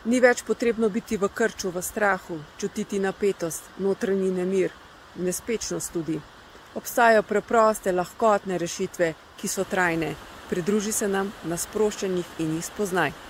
Ni več potrebno biti v krču, v strahu, čutiti napetost, notranji nemir, nespečnost tudi. Obstajajo preproste, lahkotne rešitve, ki so trajne. Pridruži se nam na sproščanjih in jih spoznaj.